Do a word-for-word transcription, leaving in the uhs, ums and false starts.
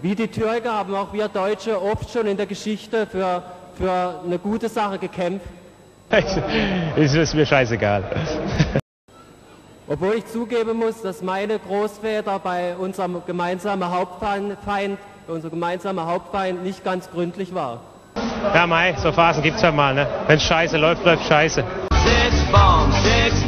Wie die Türken haben auch wir Deutsche oft schon in der Geschichte für, für eine gute Sache gekämpft. Ist es mir scheißegal. Obwohl ich zugeben muss, dass meine Großväter bei unserem gemeinsamen Hauptfeind, bei unserem gemeinsamen Hauptfeind nicht ganz gründlich war. Ja, mei, so Phasen gibt's ja mal, ne? Wenn scheiße läuft, läuft scheiße. Six bombs, six